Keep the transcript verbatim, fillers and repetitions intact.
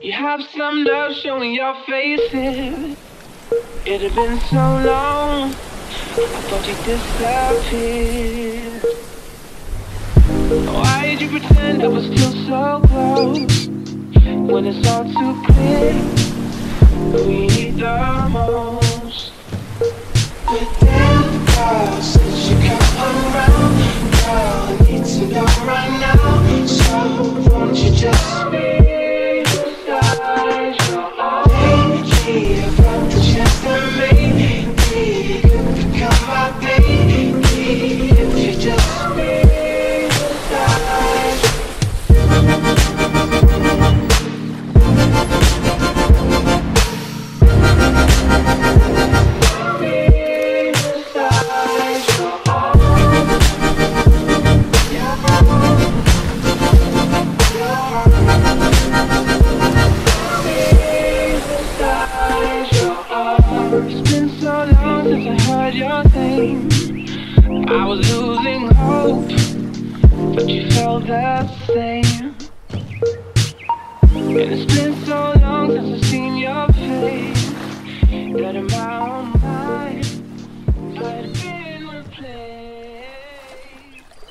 You have some love showing your faces. It had been so long, I thought you disappeared. Why did you pretend I was still so close, when it's all too clear we need the most? Within the girl, since you come around, girl, I need to know right now. So won't you just be beside your own? Lately I've got the chance to maybe you could become my baby if you just be beside. It's been so long since I heard your name. I was losing hope, but you felt the same. And it's been